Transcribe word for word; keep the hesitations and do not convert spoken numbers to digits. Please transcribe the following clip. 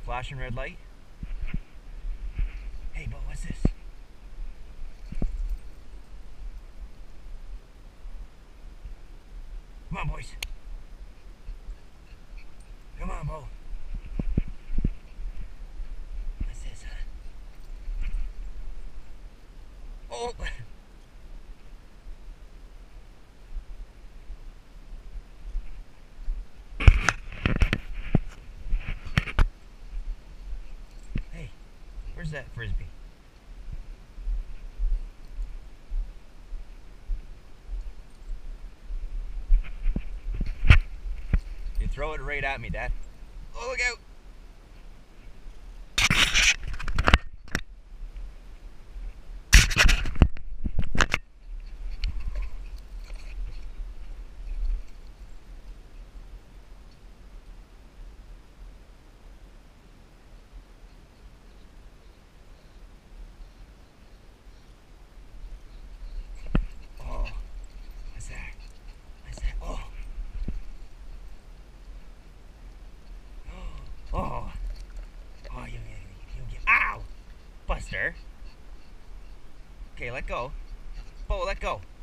Flashing red light. Hey, Bo, what's this? Come on, boys. Come on, Bo. What's this, huh? Oh! Hey, where's that frisbee? You throw it right at me, Dad. Oh, look out! Oh, what's that? What's that? Oh! Oh! Oh, you, you, you get. Ow! Buster! Okay, let go. Bo, let go.